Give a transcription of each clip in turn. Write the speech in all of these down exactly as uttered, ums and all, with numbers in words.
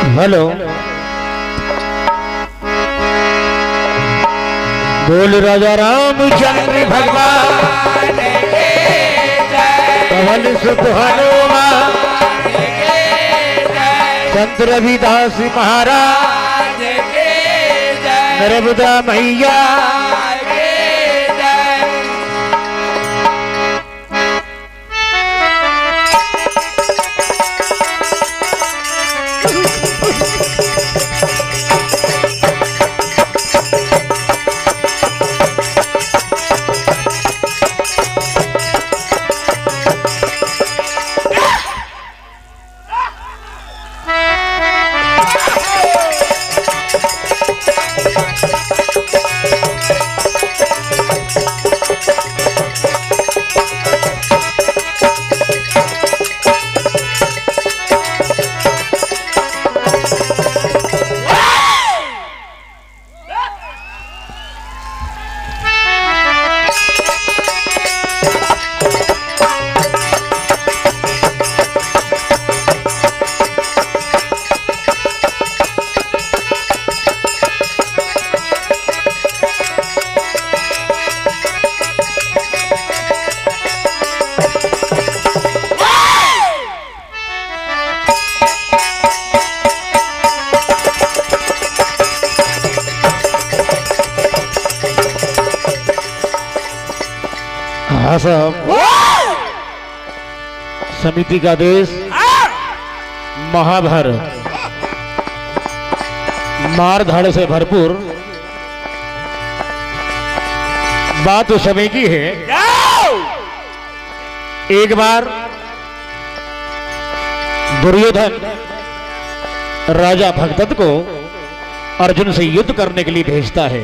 Hello बोल राजा रामचंद्र भगवान पवन सुत हनुमान संत रविदास महाराज नर्मदा मैया समिति का देश महाभारत मारधाड़ से भरपूर बात उस समय की है। एक बार दुर्योधन राजा भगदत्त को अर्जुन से युद्ध करने के लिए भेजता है।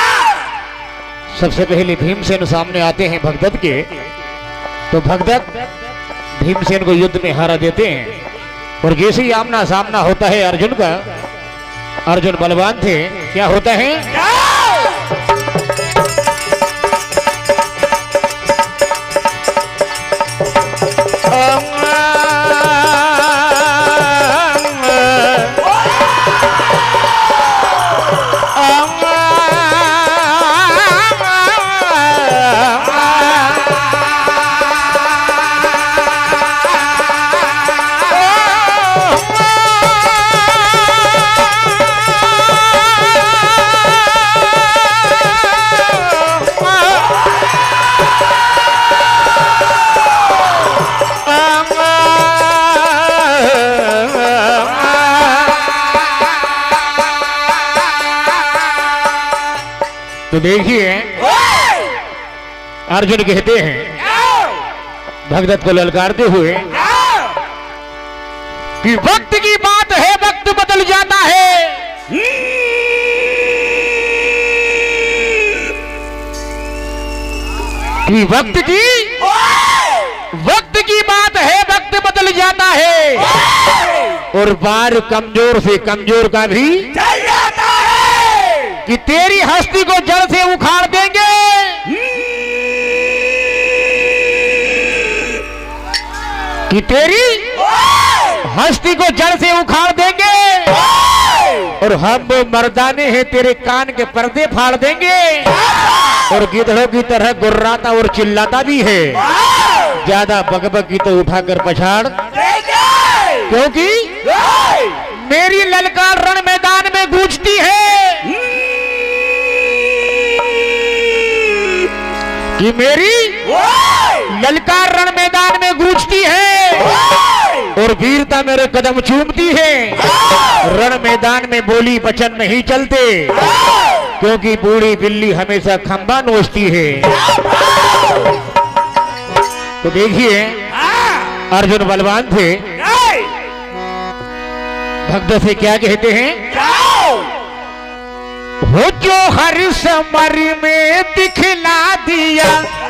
सबसे पहले भीमसेन सामने आते हैं भगदत्त के, तो भगदत्त भीमसेन को युद्ध में हारा देते हैं। और जैसे ही आमना सामना होता है अर्जुन का, अर्जुन बलवान थे, क्या होता है तो देखिए अर्जुन कहते हैं भगदत्त को ललकारते हुए कि वक्त की बात है, वक्त बदल जाता है। कि वक्त की वक्त की बात है, वक्त बदल जाता है। और बार कमजोर से कमजोर का भी चल जाता है। कि तेरी हस्ती को जड़ से उखाड़ देंगे। कि तेरी हस्ती को जड़ से उखाड़ देंगे। और हम मर्दाने हैं, तेरे कान के पर्दे फाड़ देंगे। और गिद्धड़ों की तरह गुर्राता और चिल्लाता भी है। ज्यादा बकबक की तो उठाकर पछाड़, क्योंकि मेरी ललकार रण मैदान में गूंजती है। कि मेरी ललकार रण मैदान में गूंजती है। और वीरता मेरे कदम चूमती है। रण मैदान में बोली वचन नहीं चलते, क्योंकि बूढ़ी बिल्ली हमेशा खंबा नोचती है। तो देखिए अर्जुन बलवान थे, भगदत्त से क्या कहते हैं, हो जो हर समर में दिखला दिया।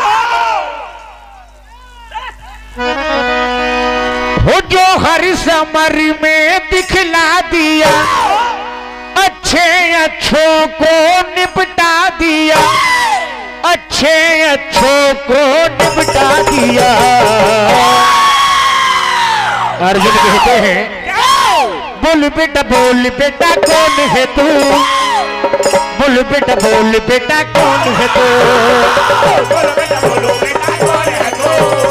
हो जो हर समर में दिखला दिया। अच्छे अच्छों को निपटा दिया। अच्छे अच्छों को निपटा दिया। अर्जुन कहते हैं बोल बेटा बोल बेटा कौन है तू, बोल बेटा बोल बेटा कौन है तू, बोल बेटा बोलो बेटा कौन है तू,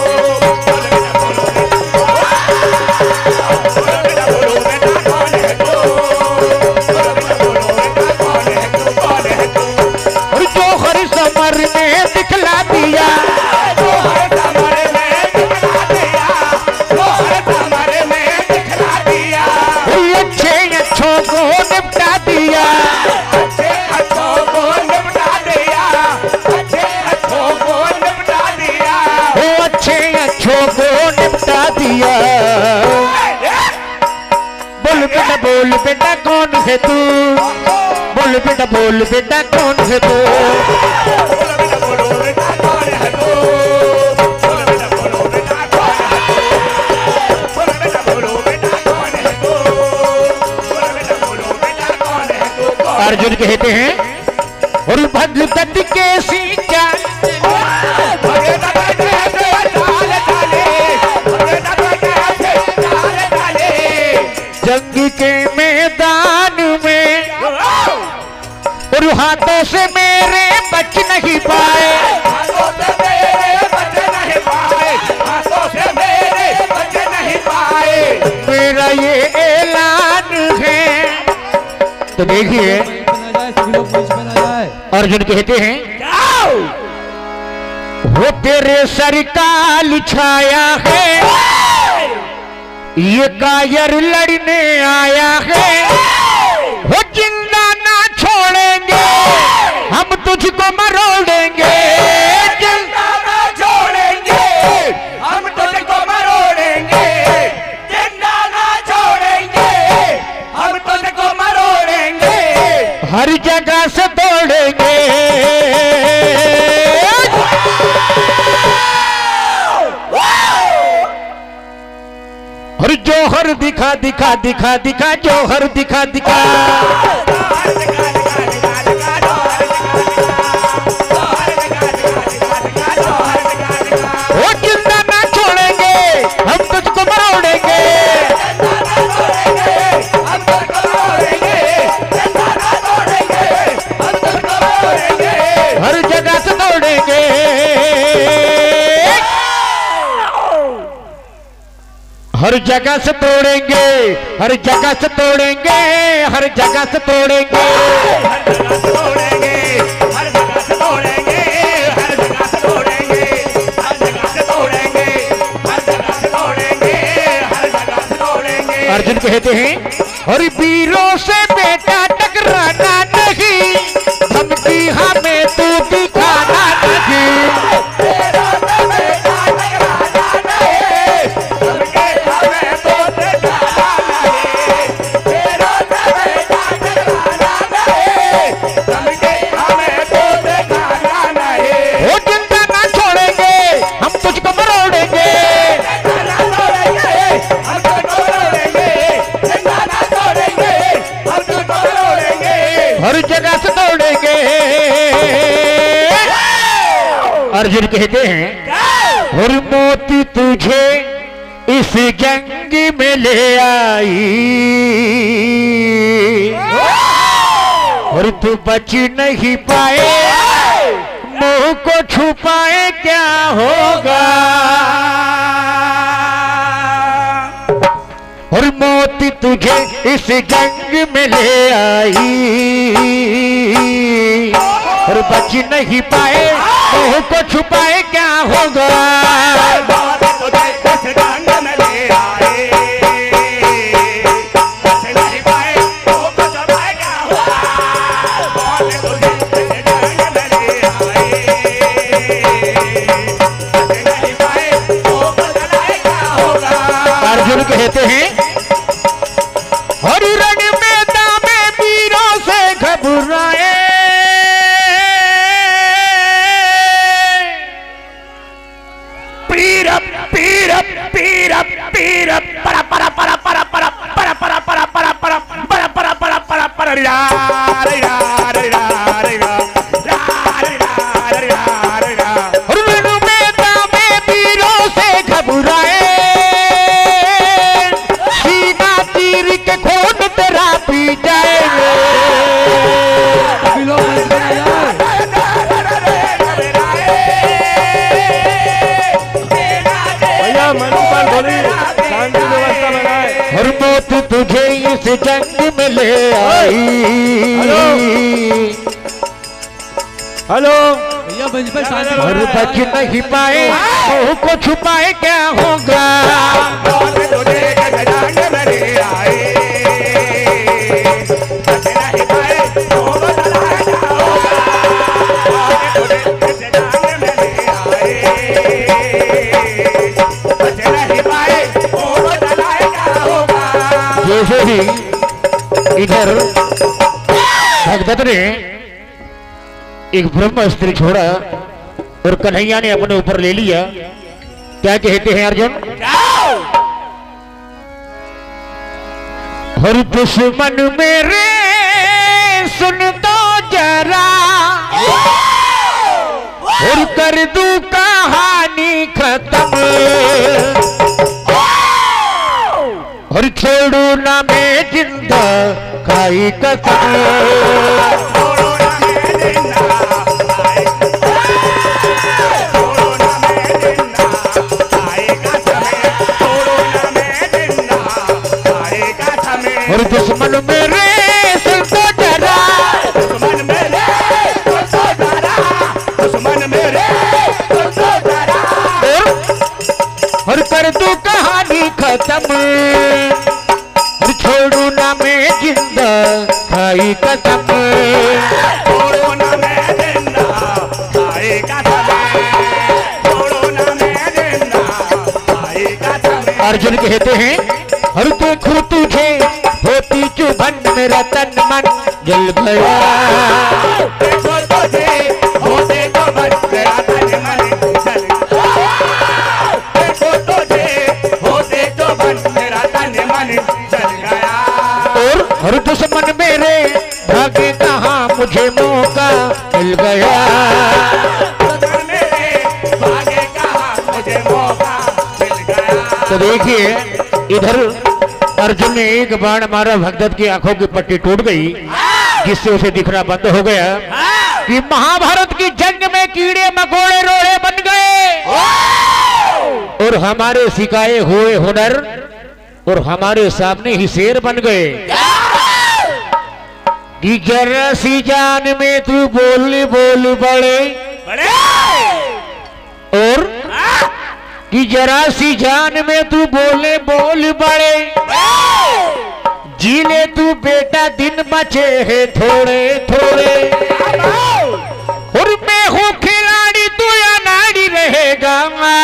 बोल बेटा बोलो बेटा कौन है तू, बोल बेटा बोलो बेटा कौन है तू, कौन है तू, और जो हर समर में दिखला दिया, जो हर समर में दिखला दिया, जो हर समर में दिखला दिया, अच्छे अच्छों को निपटा दिया, अच्छे अच्छों को निपटा दिया, अच्छे अच्छों को निपटा दिया, वो अच्छे अच्छों को निपटा दिया। बोल बेटा बोल बेटा कौन है तू, बोल बेटा बोल बेटा कौन है तू, बोल बेटा बोलो बेटा कौन है तू, बोल बेटा बोलो बेटा कौन है तू, बोल बेटा बोलो बेटा कौन है तू, बोल बेटा बोलो बेटा कौन है तू। अर्जुन कहते हैं और भगत के सींचा जंग के मैदान में और हाथों से मेरे बच नहीं पाए, हाथों से मेरे बच नहीं पाए, हाथों से मेरे बच नहीं पाए, मेरा ये ऐलान है। तो देखिए अर्जुन कहते हैं वो तेरे सर काल छाया है, ये कायर लड़ने आया है, वो जिंदा ना छोड़ेंगे हम तुझको मरोड़ेंगे, जिंदा ना छोड़ेंगे हम तुझको मरोड़ेंगे, जिंदा ना छोड़ेंगे हम तुझको मरोड़ेंगे, हर जगह से दौड़ेंगे। और जोहर दिखा दिखा दिखा दिखा जोहर दिखा दिखा, वो जिंदा ना छोड़ेंगे हम तुझको मरोड़ेंगे, हम तुझको मरोड़ेंगे, हम तुझको मरोड़ेंगे, हर जगह से दौड़ेंगे, हर जगह से तोड़ेंगे, हर जगह से तोड़ेंगे, हर जगह से तोड़ेंगे, हर जगह से तोड़ेंगे, हर जगह से तोड़ेंगे, हर जगह से तोड़ेंगे, हर जगह से तोड़ेंगे, हर जगह से तोड़ेंगे, हर जगह से तोड़ेंगे। अर्जुन कहते हैं और वीरों से बेटा टकराना नहीं, धमकी हमें तू दिखाना नहीं, हर जगह से दौड़ेंगे। अर्जुन कहते हैं और मोती तुझे इस जंग में ले आई, और तू बच नहीं पाए, मुंह को छुपाए क्या होगा, और मोती तुझे इस जंग में ले आई, और बच नहीं पाए, मुंह को छुपाए क्या होगा, तुझे इस जंग में ले आए, बच नहीं पाए, मुंह को छुपाए क्या होगा, तुझे इस जंग में ले आए, बच नहीं पाए, मुंह को छुपाए क्या होगा। अर्जुन कहते हैं हर रण मैदान में वीरों से घबराए, पीर पीर पीर पीर परा परा परा परा परा परा परा परा परा परा परा परा परा परा परा रा रा रा रा रा रण मैदान में वीरों से घबराए, सीना तीर के खोल इस जंग में ले आई। हेलो भैया मंच पर शांति और बच नहीं पाए मुंह को छुपाए क्या होगा। जैसे ही इधर भगदत्त ने एक ब्रह्मास्त्र छोड़ा और कन्हैया ने अपने ऊपर ले लिया। क्या कहते हैं अर्जुन? हर दुश्मन मेरे सुन तो जरा और कर दूं कहानी खत्म और छोड़ू ना मैं जिंदा खाई कसम। और दुश्मन मेरे सुन तो जरा, दुश्मन मेरे सुन तो जरा, दुश्मन मेरे सुन तो जरा, और कर दूं कहानी खत्म और छोड़ू ना मैं जिंदा खाई कसम। छोड़ो ना मैं जिंदा खाई कसम, छोड़ो ना मैं जिंदा खाई कसम। अर्जुन कहते हैं हर देखूं तुझे होती चुभन मेरा तन मन जल गया। देखो तुझे होते चुभन मेरा तन मन जल गया। देखो तुझे होते चुभन मेरा तन मन जल गया। और हर दुश्मन मेरे भागे कहाँ मुझे मौका मिल गया। दुश्मन मेरे भागे कहाँ मुझे मौका मिल गया। तो देखिए इधर अर्जुन ने एक बाण मारा, भगदत्त की आंखों की पट्टी टूट गई जिससे उसे दिखना बंद हो गया कि महाभारत की जंग में कीड़े मकोड़े रोड़े बन गए और हमारे सिखाए हुए हुनर और हमारे सामने ही शेर बन गए। कि जरा सी जान में तू बोल बोल बड़े बड़े और कि जरा सी जान में तू बोले बोल बड़े, जी ले तू बेटा दिन बचे है थोड़े थोड़े। और मैं हूँ खिलाड़ी तू अनाड़ी रहेगा।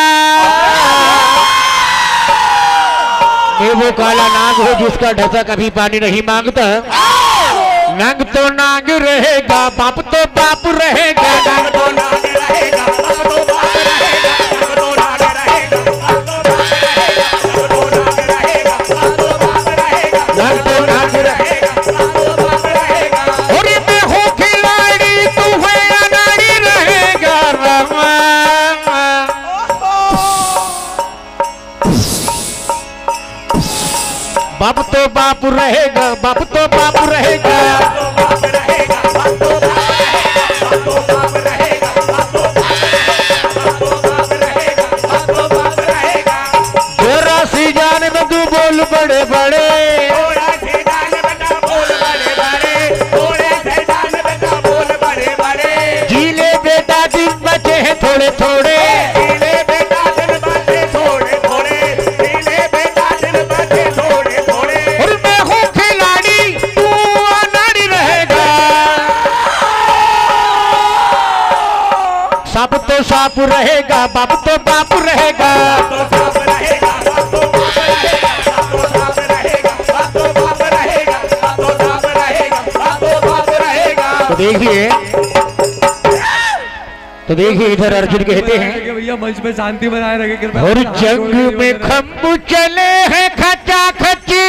मैं वो काला नाग हूँ जिसका ढसा कभी पानी नहीं मांगता। नाग तो नाग रहेगा, बाप तो बाप रहेगा। नाग तो नाग रहेगा, बाप तो बाप रहेगा। नाग तो नाग रहेगा, बाप तो बाप रहेगा। नाग तो नाग रहेगा, बाप तो बाप रहेगा। नाग तो नाग रहेगा, बाप तो बाप रहेगा। और मैं हूँ खिलाड़ी तू है अनाड़ी रहेगा। बाप तो बाप रहेगा, बाप तो बाप रहेगा। बाप रहेगा, बाप तो बाप रहेगा। बाप तो बाप रहेगा, बाप तो बाप रहेगा। बाप तो बाप रहेगा। जरा सी जान में तू बोल बड़े बड़े, थोड़ा से जान बेटा बोल बड़े बड़े, थोड़े से जान बेटा बोल बड़े बड़े। जी ले बेटा दिन बचे हैं थोड़े थोड़े। जीले बेटा दिन बचे थोड़े थोड़े, जीले बेटा दिन बचे थोड़े थोड़े। और मैं हूँ खिलाड़ी तू अनाड़ी रहेगा। साप तो साप रहेगा, बाप तो बाप रहेगा। तो साफ रहेगा, बाप तो बाप रहेगा। बाप तो साफ रहेगा, बाप तो बाप रहेगा। बाप तो साफ रहेगा, बाप तो बाप रहेगा। तो देखिए तो देखिए इधर अर्जुन कहते हैं भैया मंच पे शांति बनाए रखे कृपया। और जंग में खंबू चले हैं खचा खची,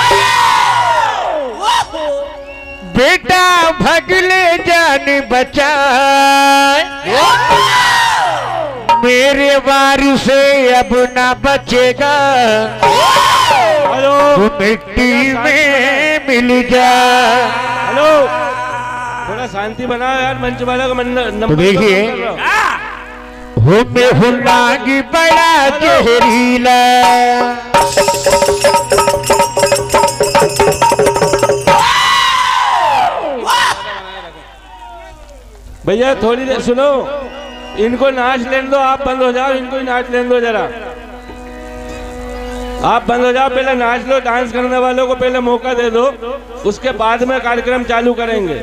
बेटा भगले जान बचाए। मेरे वार से अब ना बचेगा, हेलो तू मिट्टी में मिल जा। हेलो थोड़ा शांति बनाओ यार, मंच वाला का नंबर तो देखिए हो में हूँ नाग बड़ा जहरीला। भैया थोड़ी देर सुनो, इनको नाच लेने दो, आप बंद हो जाओ, इनको ही नाच लेने दो जरा। आप बंद हो जाओ, पहले नाच लो, डांस करने वालों को पहले मौका दे दो, उसके बाद में कार्यक्रम चालू करेंगे।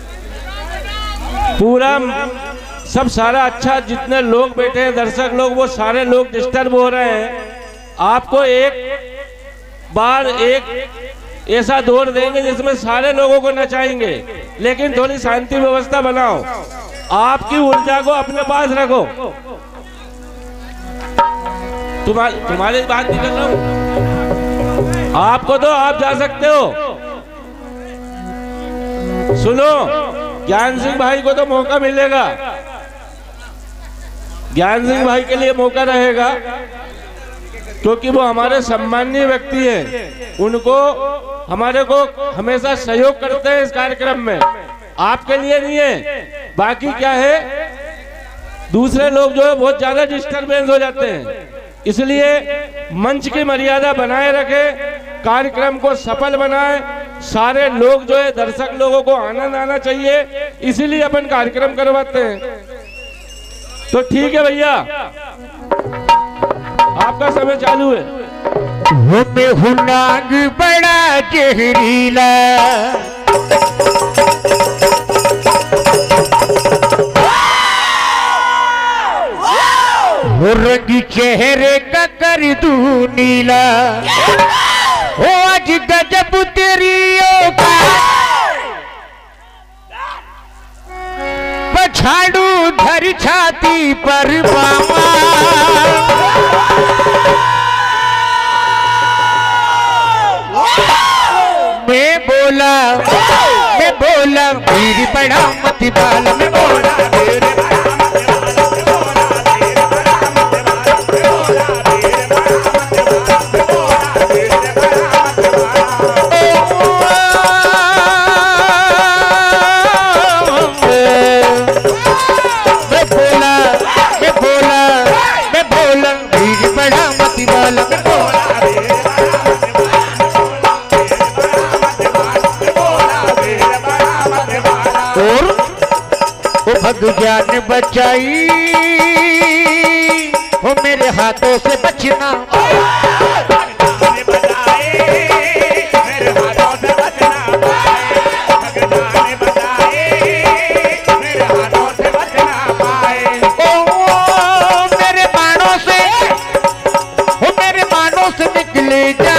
पूरा सब सारा अच्छा, जितने लोग बैठे हैं दर्शक लोग, वो सारे लोग डिस्टर्ब हो रहे हैं। आपको एक बार एक ऐसा दौर देंगे जिसमें सारे लोगों को नचाएंगे, लेकिन थोड़ी शांति व्यवस्था बनाओ, आपकी ऊर्जा को अपने पास रखो। तुम्हारी तुम्हारी बात नहीं कर रहा हूं, आपको तो आप जा सकते हो। सुनो, ज्ञान सिंह भाई को तो मौका मिलेगा, ज्ञान सिंह भाई के लिए मौका रहेगा, क्योंकि वो हमारे सम्माननीय व्यक्ति हैं। उनको हमारे को हमेशा सहयोग करते हैं इस कार्यक्रम में, आपके लिए नहीं है। बाकी क्या है, दूसरे लोग जो है बहुत ज्यादा डिस्टर्बेंस हो जाते हैं, इसलिए मंच की मर्यादा बनाए रखे, कार्यक्रम को सफल बनाए। सारे लोग जो है दर्शक लोगों को आनंद आना चाहिए, इसीलिए अपन कार्यक्रम करवाते हैं। तो ठीक है भैया, आपका समय चालू है। वो में हूँ नाग बड़ा जहरीला, वो रंगी चेहरे का कर दूं नीला, वो आज गजब तेरी औकात, पछाड़ू धर छाती पर मामा, मैं बोला मैं बोला मेरी बड़ा मत बाल, मैं बोला मेरे बड़ा जान बचाई हो मेरे हाथों से बचना, मेरे बाणों से हो मेरे बाणों से निकले जा,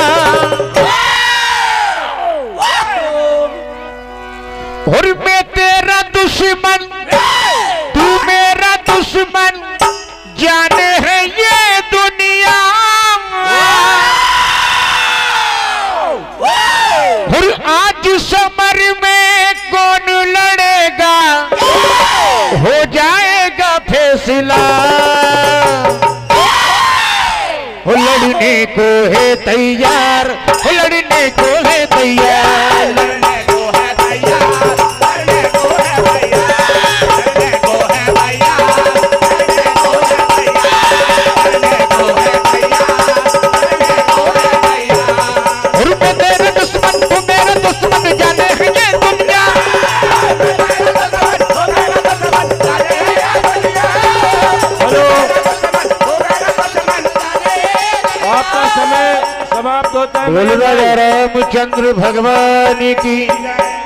और मैं तेरा दुश्मन तू मेरा दुश्मन, जाने है ये दुनिया, और आज समर में कौन लड़ेगा, हो जाएगा फैसला, हो लड़ने को है तैयार, हो लड़ने को है तैयार, बोल रामचंद्र भगवान की।